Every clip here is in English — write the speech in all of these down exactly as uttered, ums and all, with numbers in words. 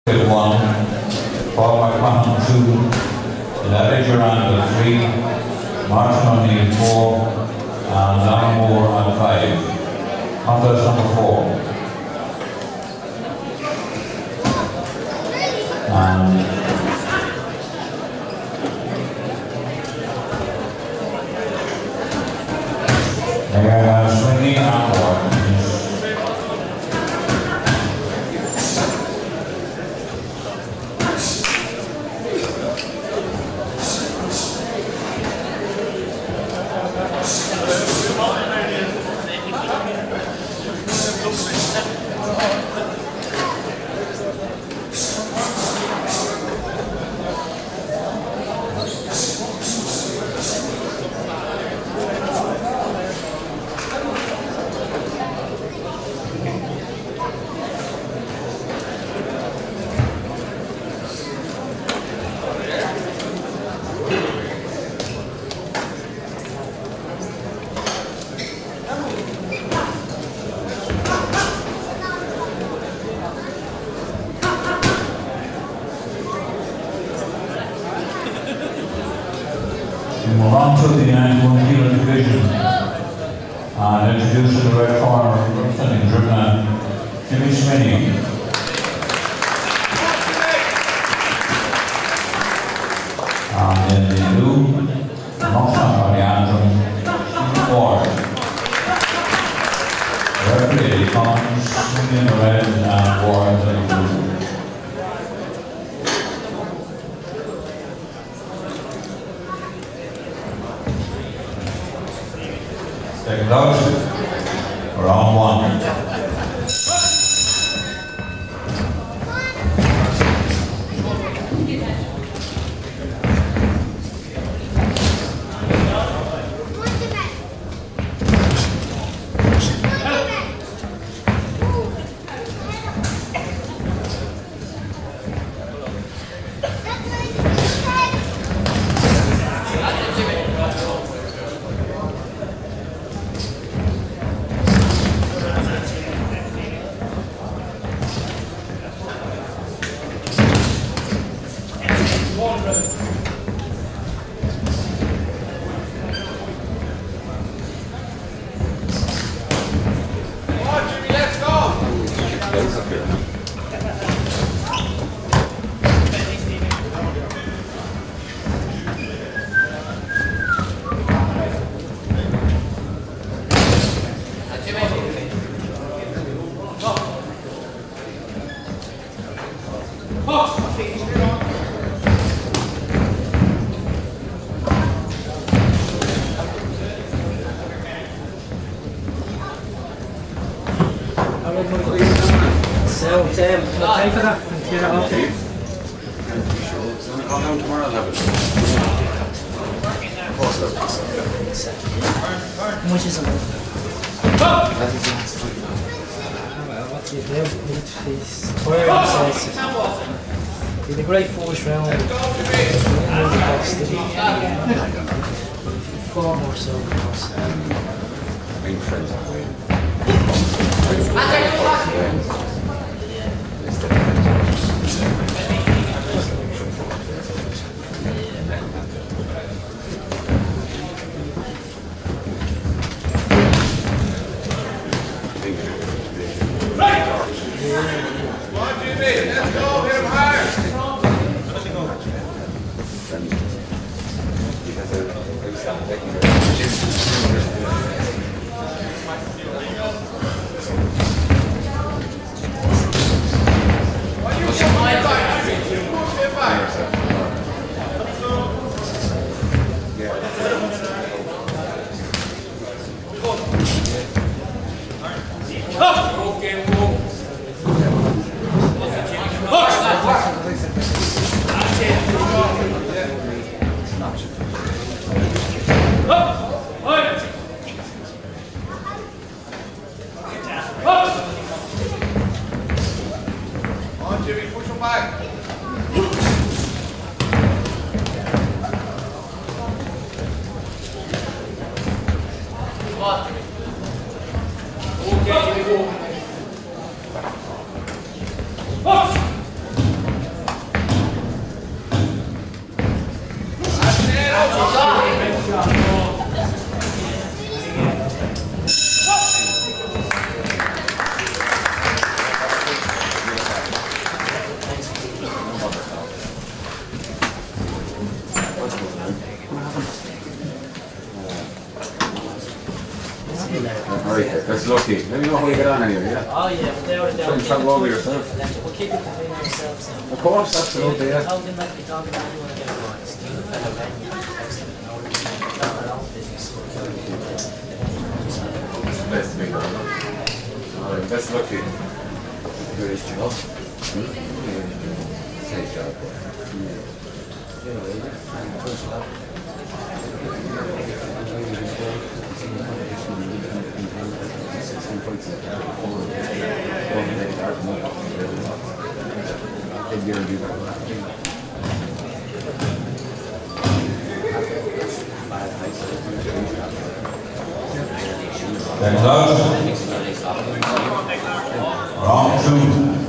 one, Paul McMahon two, Larry Durand three, Martin O'Neill four, and Alan Moore on five. Contest number four. And they are swinging onward. We move on to the ninety-one kilo division and introduce in the red corner representing Dribna, Jimmy Smitty. And in the blue, Moxon by the anthem, Ward. Referee comes swinging in the red and Ward in the blue. Second out, round one. So, um, I'll pay for that and clear it off. So when I call down tomorrow, I'll have it. How much is it? That is the last time. Oh well, what do you do? He's tired, he says. He had a great first round. Really boxed, did he? Four more so, of course. Being friends that way. Okay, here we go. That's lucky. Let me know how you get on anyway, yeah? Oh yeah, but they were there. Try and travel over yourself. We'll keep it between ourselves now. Of course, absolutely, yeah. How can like be talking to anyone again? It's the other fellow then you text them and all our own business. Best to be going. Alright, that's lucky. Good is job. Safe job. Then close. Round two.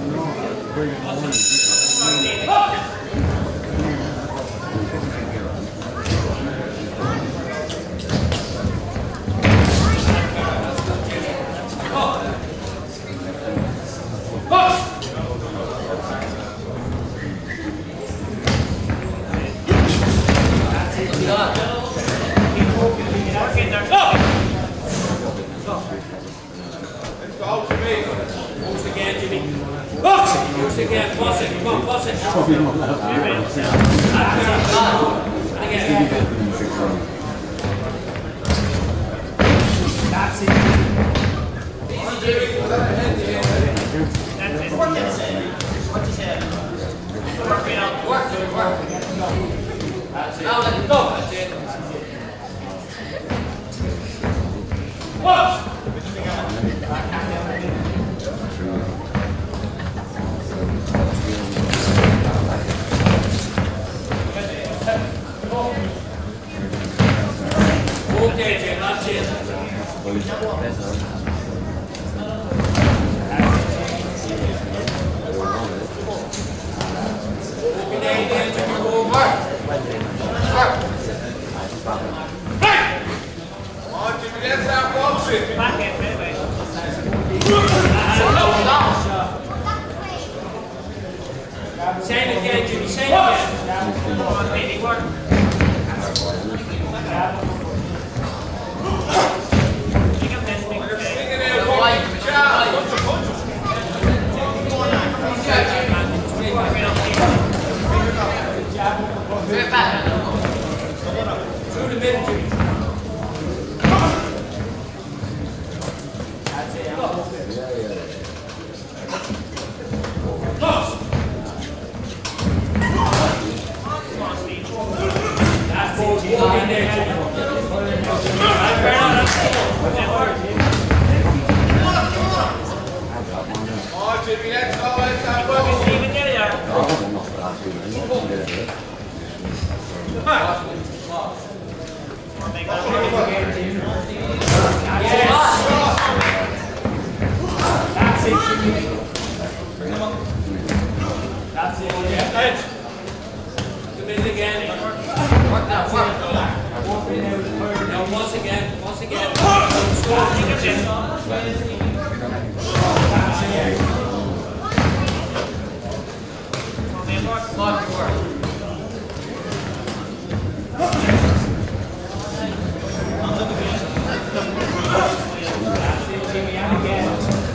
Same again, Jimmy, same again. Come on, baby, work. Pick up this big through the middle, Jimmy. That's it, I'm close. That's it, Jimmy. Get in there, Jimmy. Right, fair enough. That's it. Oh, Jimmy, let's go. Let's have fun. Steven, get it out. That's it, Jimmy. That's it, yeah. Edge. The middle again. Work that, work. Now, once again, once again. Score, think of this. That's it. Come on, man, work. Work, work. That's it, Jimmy, and again.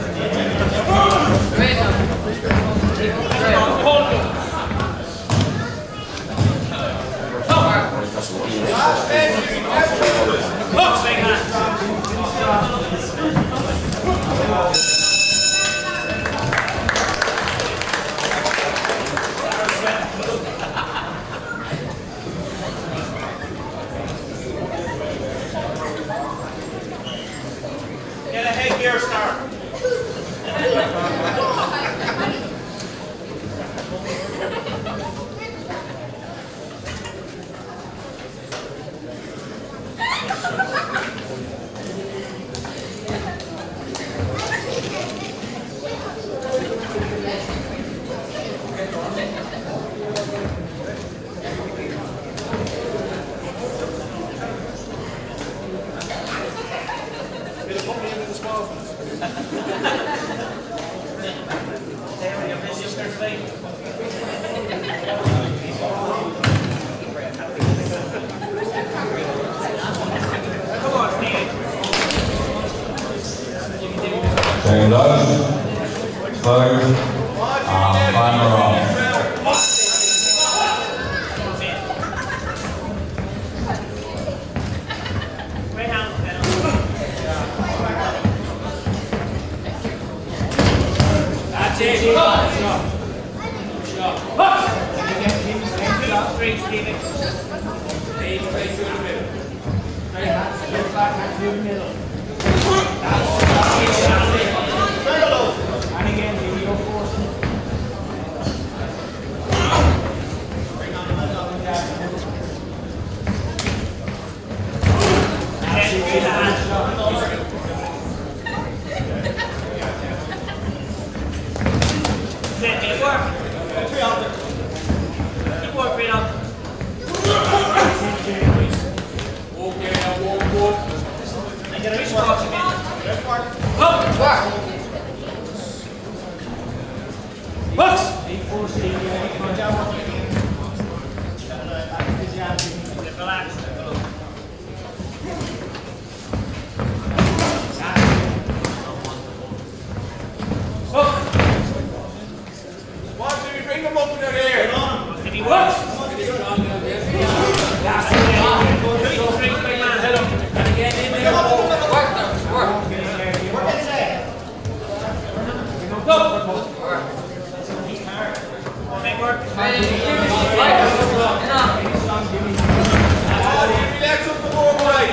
Hold it. Look, swing hand. Get a headgear start. Come on, Steve. Loud, third, and final round. That's it. Shot. Shot. Shot. Straight, Stephen. Eight, straight through the middle. Straight hands, look back and through the middle. That's it. And again, here we go force. Bring on the middle and down. That's it. Set it, work. Three on it. Keep working up. Walk there now, walk, walk. I get a reach watch again. Up, work. Books. eight four C, good job. Relax. Bring them up in the air. If he works. That's it. And again, in there. Work there. Work. Work inside. Go. Work. Make work. Relax up the more right.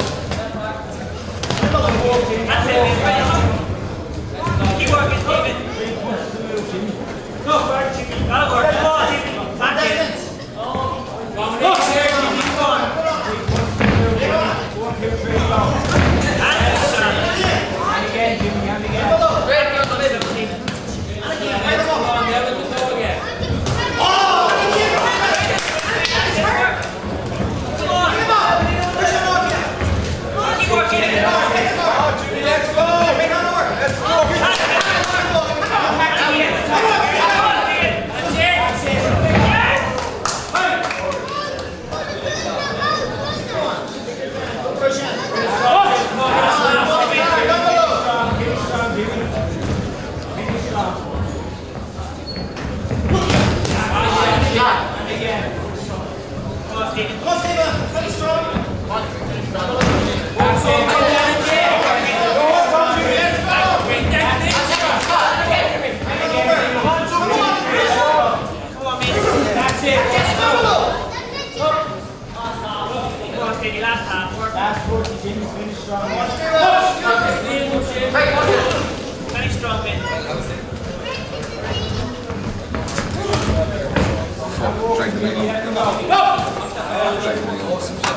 That's it. Keep working, Stephen. Go, work, Jimmy. Gotta work. Come on, Jimmy. Back in. Go, Jimmy. Keep going. One, two, three, go. And again, Jimmy. And again. Great, go to the middle, Stephen. And again. Come on, never to go again. Oh! Come on. Come on. Push it off here. Keep working. Come on, Jimmy. Let's go. Let's go. Last forty, Jimmy, finish strong. Finish strong, man. Drag the leg on. Drag the leg on.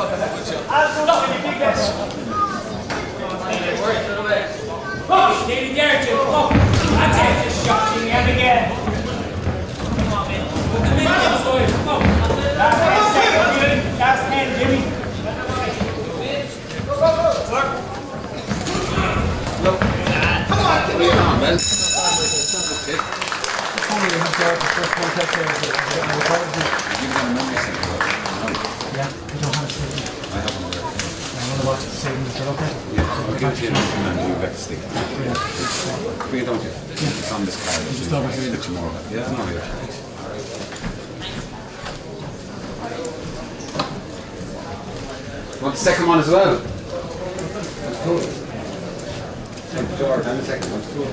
Stay there, Jim. That's it. Just shot Jimmy out again. Come on, man. Put the middle on, boys. Come on. Last ten seconds, Jimmy. Last ten, Jimmy. Work. Look. Come on, come on, man. Only the himself, the first contact there. Yeah, I don't have a saving. I have one there. I want to watch the savings, is that okay? Yeah, I'll give it to you and then you back to stick. Bring it, don't you? It's on this card. Just over here. That tomorrow. Yeah, no, here. Want the second one as well? That's cool. George, I'm the second one. That's cool.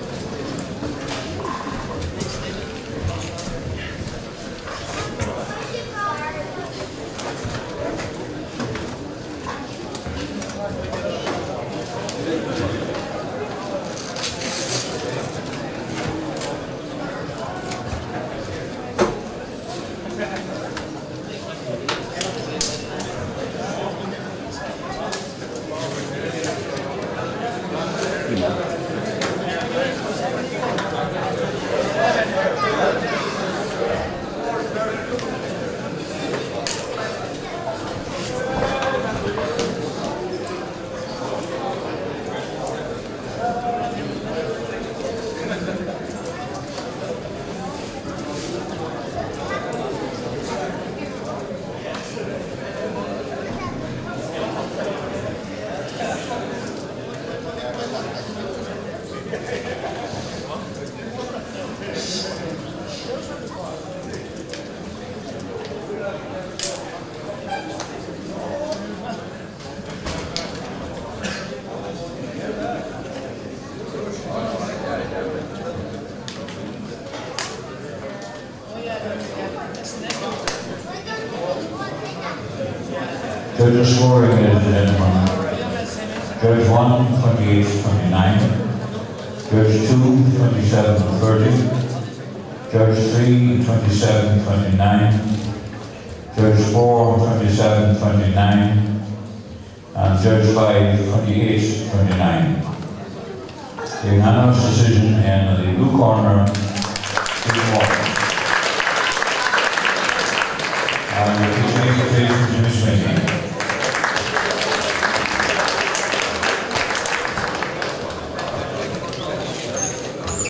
Judges scoring, ladies and gentlemen. Judge one, twenty-eight twenty-nine. Judge two, twenty-seven thirty. Judge three, twenty-seven twenty-nine. Judge four, twenty-seven twenty-nine. And Judge five, twenty-eight twenty-nine. The unanimous decision in the blue corner